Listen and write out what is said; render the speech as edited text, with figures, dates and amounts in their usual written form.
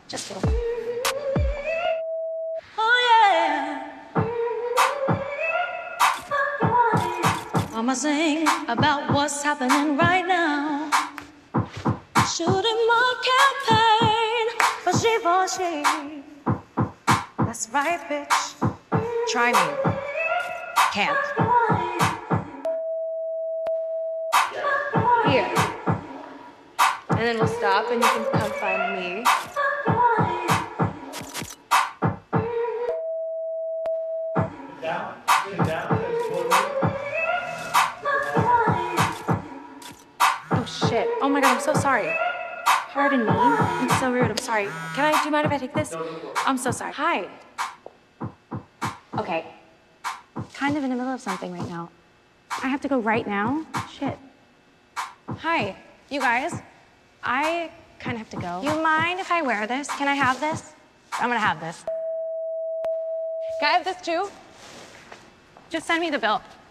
Just kidding. Oh, yeah. I'ma sing about what's happening right now. Shooting my campaign for she. That's right, bitch. Try me. Can't. Here. And then we'll stop and you can come find me. Oh, shit. Oh, my God, I'm so sorry. Pardon me. I'm so rude. I'm sorry. Do you mind if I take this? I'm so sorry. Hi. Okay. Kind of in the middle of something right now. I have to go right now? Shit. Hi, you guys. I kind of have to go. You mind if I wear this? Can I have this? I'm gonna have this. Can I have this too? Just send me the bill.